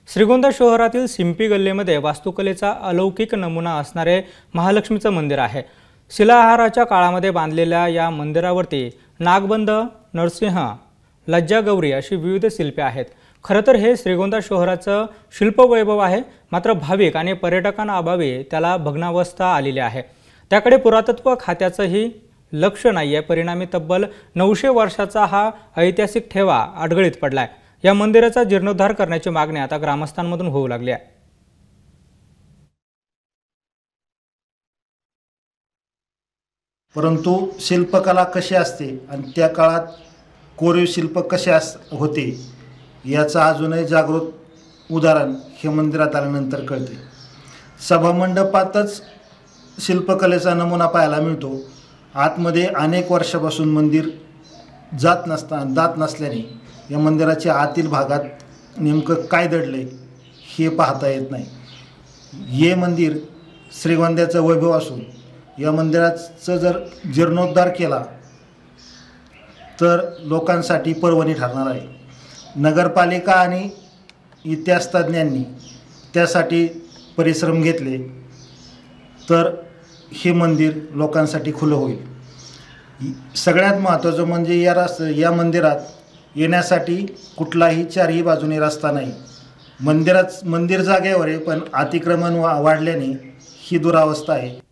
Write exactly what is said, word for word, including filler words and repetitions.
श्रीगोंदा शहरातील सिंपी गल्लीमध्ये वास्तुकलेचा अलौकिक नमुना असणारे महालक्ष्मीचं मंदिर आहे। शिलाहाराच्या काळामध्ये बांधलेल्या या मंदिरावरती नागबंध, नरसिंह, लज्जागौरी अशी विविध शिल्पे आहेत। खरं तर हे श्रीगोंदा शहराचं शिल्पवैभव आहे, मात्र भाविक आणि पर्यटकांअभावी त्याला भग्नावस्था आलेली आहे। त्याकडे पुरातत्व खात्याचंही लक्ष नाहीये। परिणामी तब्बल नऊशे वर्षाचा हा ऐतिहासिक ठेवा अडगळीत पडलाय। या मंदिराचा जीर्णोद्धार करण्याची मागणी आता ग्रामस्थांमधून होऊ लागली आहे। परंतु शिल्पकला कशी असते आणि त्या काळात कोरीव शिल्प कसे अस होते याचं अजूनही जागृत उदाहरण हे मंदिरात आल्यानंतर कळते। सभामंडपातच शिल्पकलेचा नमुना पाहायला मिळतो। आतमध्ये अनेक वर्षापासून मंदिर जात नसता जात नसल्याने या मंदिराच्या आतील भागात नेमकं काय दडले हे पाहता येत नाही। हे मंदिर श्रीगोंद्याचं वैभव असून या मंदिराचं जर जीर्णोद्धार केला तर लोकांसाठी पर्वणी ठरणार आहे। नगरपालिका आणि इतिहासतज्ञांनी त्यासाठी परिश्रम घेतले तर हे मंदिर लोकांसाठी खुलं होईल। सगळ्यात महत्त्वाचं म्हणजे या रस या मंदिरात येण्यासाठी कुठलाही चारही बाजूने रस्ता नाही। मंदिरात मंदिर जागेवर आहे, पण अतिक्रमण वा वाढल्याने ही दुरावस्था आहे।